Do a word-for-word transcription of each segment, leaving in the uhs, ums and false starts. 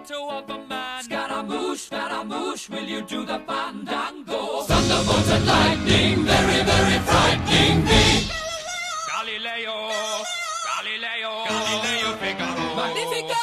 photo of a man. Scaramouche, Scaramouche, will you do the fandango? Thunderbolts and lightning, very, very frightening me. Galileo, Galileo, Galileo Figaro. Magnifico!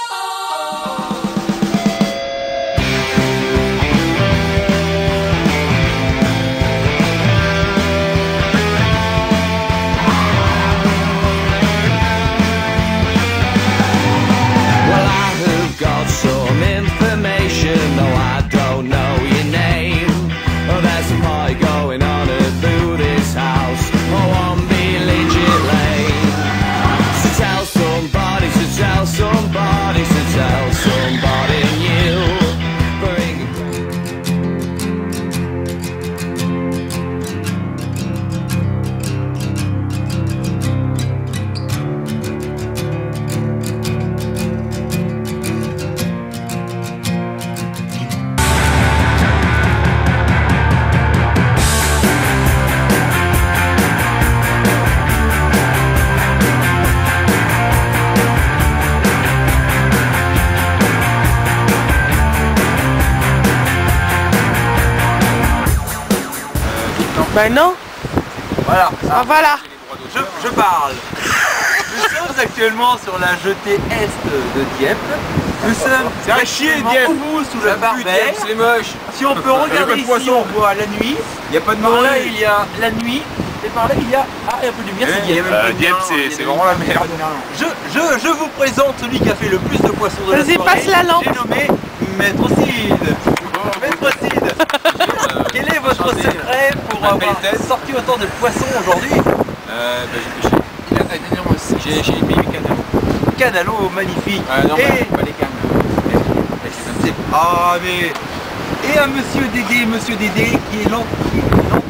Ben non. Voilà. Ah, voilà. Je, je parle. Nous sommes actuellement sur la jetée est de Dieppe. Nous sommes c'est un chier Dieppe. Au bout sous la Barbère. C'est moche. Si on peut regarder ici, on voit la nuit. Il n'y a pas de Par morue. là il y a la nuit. Et par là il y a ah, un peu de lumière. Eh, Dieppe. euh, Dieppe c'est vraiment la merde. Je, je, je vous présente celui qui a fait le plus de poissons de la Vas-y, soirée. passe la lampe. J'ai nommé Maître Cid. Maître Cid. Quel est votre secret pour avoir sorti autant de poissons aujourd'hui? Euh, bah j'ai pêché. Il a taillé aussi. J'ai j'ai payé canalo. Canalo magnifique. Ah non, et pas les cannes. c'est ah mais et un monsieur Dédé, monsieur Dédé qui est l'anti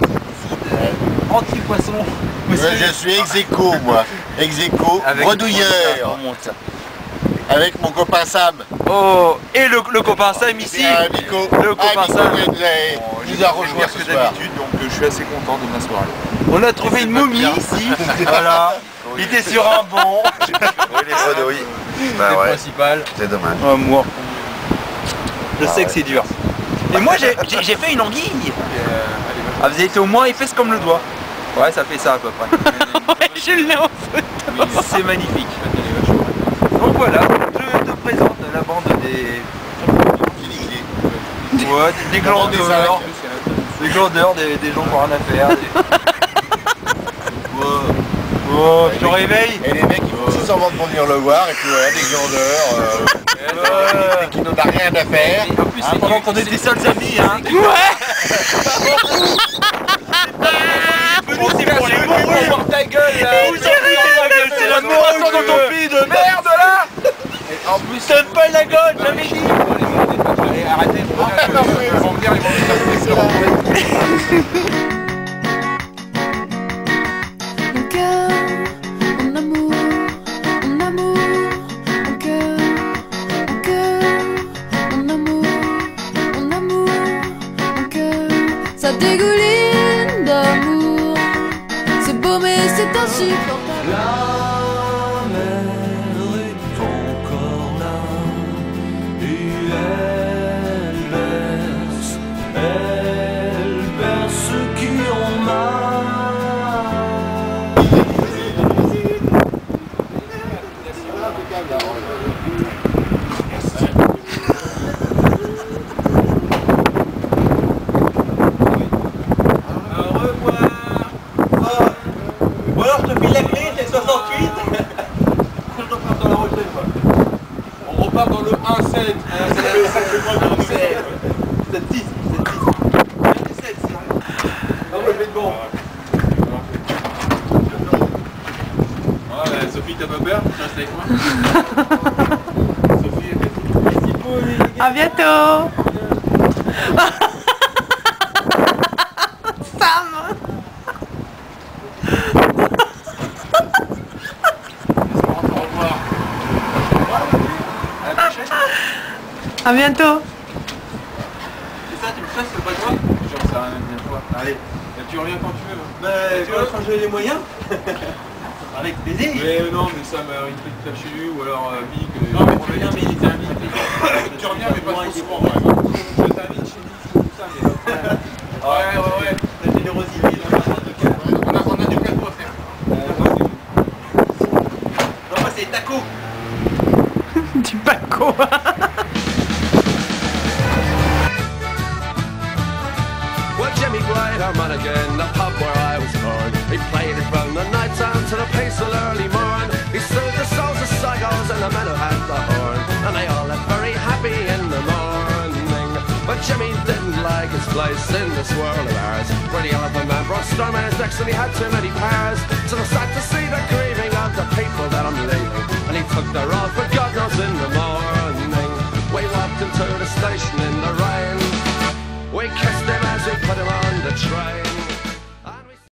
anti poisson. Ouais, je suis ex aequo moi, ex aequo, bredouilleur, avec mon copain Sam. Oh, et le, le copain Sam ici. Ah, Nico, le copain ah, Nico Sam nous a, nous a rejoint ce soir. d'habitude, donc euh, je suis assez content de ma soirée. On a trouvé une momie ici. Voilà. Il était sur un banc. Oui, les bredouilles. Bah C'est ouais, principal. c'est dommage. Oh, moi. Je Ah sais ouais. que c'est dur. Et moi j'ai j'ai fait une anguille. Ah, vous avez été au moins épaisse comme le doigt. Ouais, ça fait ça à peu près. Ouais, je l'ai en photo. C'est magnifique. Donc voilà, je te présente la bande des... Ouais, des, des glandeurs. Des glandeurs, des, des gens qui n'ont rien à faire. Des... Ouais. Oh, je te réveille. Et les mecs ils font six semblant de venir le voir et puis voilà, des glandeurs euh, Ouais. qui n'ont rien à faire. En plus, hein, pendant qu'on est des seuls amis, hein. C'est pour les mots, pour voir ta gueule là. C'est la moisson dans ton pays de merde là. En plus, Donne pas la gueule, j'avais dit. allez, arrêtez. Ils vont venir, ils vont venir. Mon cœur, mon amour, mon amour, mon cœur, mon cœur, mon amour, mon amour, mon cœur, ça dégouline d'amour, c'est beau mais c'est insupportable. La mer est encore là et elle berce, elle berce ceux qui ont mal. Au revoir. Ou alors je te file la clé, c'est soixante-huit. Je repars dans la retraite quoi. On repart dans le un sept. C'est le sacrement sept dix, sept dix. Non mais je vais être bon. Ouais, Sophie, t'as pas peur? Tu restes avec moi? Sophie, elle est À bientôt. Sam. au revoir. À bientôt. C'est ça, tu le fais, c'est pas toi? J'en sais rien une fois. Allez. Et tu reviens quand tu veux. Bah, quand j'ai les moyens. Avec plaisir. Mais euh, non, mais ça m'a il te fait chez lui ou alors euh, Mick. Non, mais tu viens, mais il était invité. Tu reviens bien, mais pas trop souvent. Je t'invite chez nous, tout ça, mais... Ouais, ouais, ouais. La générosité, on a, on a du plateau à faire. Non, moi, c'est taco. Du Paco. Well, Jimmy Gliderman again, the pub where I was born. He played it from the night time to the peaceful early morn. He soothed the souls of psychos and the men who had the horn, and they all looked very happy in the morning. But Jimmy didn't like his place in this world of ours, where the elephant man brought storm in his necks and he had too many powers. So I sad to see the grieving of the people that I'm leaving, and he took the road for God knows in the morning. We walked into the station in the rain.